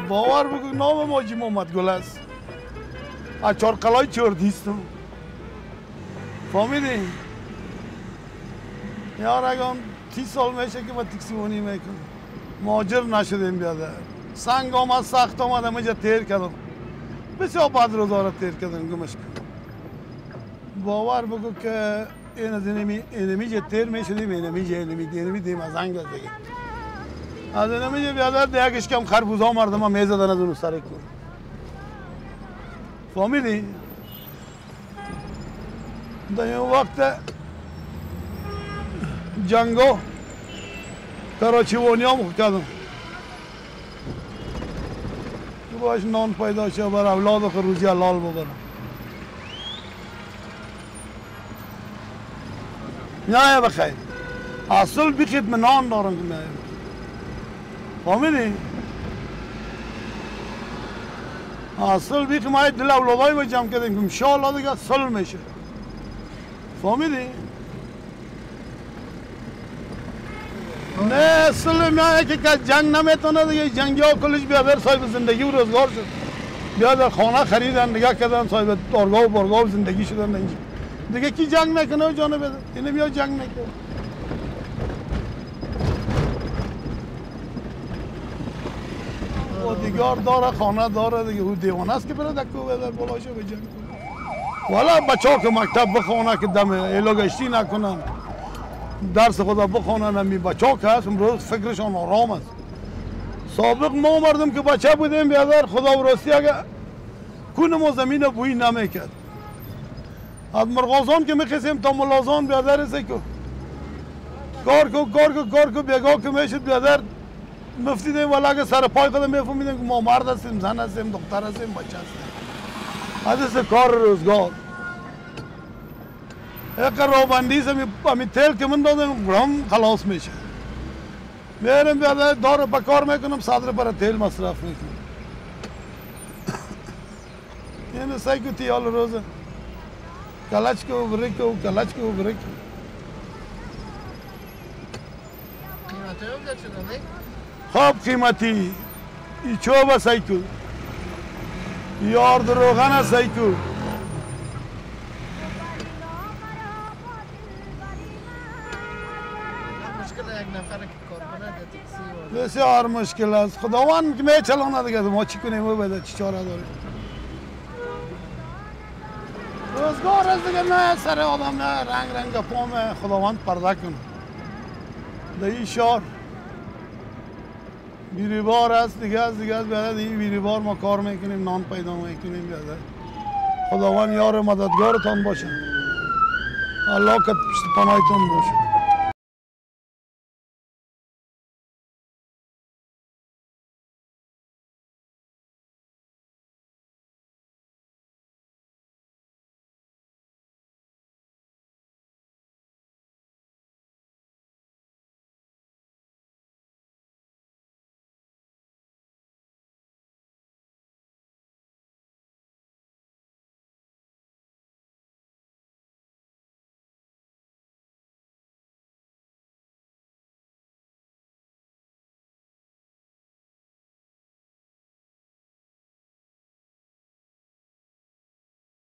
باور بکن نام حاجی محمد گل است. از چارقلای چردیستم. فهمیدی؟ یار اگه 30 سال میشه که با تکسیونی میکنم. مهاجر نشدیم بیادر. سنگ آمد سخت آمد اینجا تیر کردم. بسیار بد روزا تیر کردم گمش کردم. باور بگو که این از اینمی تیر میشدیم اینمی دیم از انگ از دیگه. از اینمی بیادر دیگهش کم خربوزا مردم هم میزدن از اونو سرک کن. فهمیدی؟ در این وقت جنگو کراچیوانی هم کردم. باش نان پیدا شه بر اولاد و روزی حلال ببرم. نه بخیر. اصل بخید من نان دارم که میایم. فهمیدی؟ اصل بخید ما دل اولادای با جمع کردیم که انشاءالله دیگه اصل میشه. فهمیدی؟ نه اصل میایه که جنگ نمیتونه دیگه جنگی ها کلش بیادر صاحب زندگی و روزگار شد. بیادر خانه خریدن دیگه کردن صاحب دارگاه و بارگاه و زندگی شدن اینجا. دیگه کی جنگ نکنه و جانه بده؟ اینه بیا جنگ نکنه. و دیگار داره خانه داره دیگه او دیوانه است که بره دکو بده بلاشه به جنگ کنه. والا بچه ها که مکتب بخونه که دم ایلاگشتی نکنن درس خدا بخونن همی بچه ها که هست امروز فکرشان آرام است. سابق ما مردم که بچه بودیم بیادر خدا و راستی اگه کون ما زمین بوی نمیکرد. از مرغازان که میخیسیم تا ملازان بیادر است که کار کو بیگاه که میشد بیادر مفتیدیم ولی اگه سر پای خدا میفهمیدیم که ما مرد هستیم زن هستیم دختر هستیم بچه هستیم. از کار روزگار یک روبندی همی تیل که من دادم گرام خلاص میشه. میرم بیادر دار بکار میکنم صدر پر تیل مصرف میکنم. این سایکو تیال روزه کلچ کو بریکو کلچ کو بریکو. خوب قیمتی ای چوبه سایکو یار دروغن سایکو. بسیار مشکل است. خداوند که میچلانه دیگه ما چی کنیم و بده چی چاره داریم. روزگار است دیگه نه سر آدم نه رنگ پام خداوند پرده کنه. در این شهر بیریبار است دیگه از بیاده این بیریبار ما کار میکنیم نان پیدا میکنیم بیاده. خداوند یار مددگارتان باشه. الله که پشت پناهتون باشه.